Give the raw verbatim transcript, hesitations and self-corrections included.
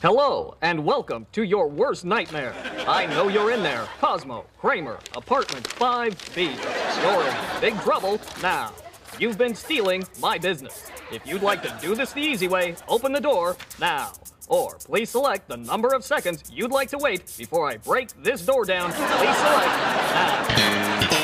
Hello, and welcome to your worst nightmare. I know you're in there. Cosmo, Kramer, apartment five B. You're in big trouble now. You've been stealing my business. If you'd like to do this the easy way, open the door now. Or please select the number of seconds you'd like to wait before I break this door down. Please select now.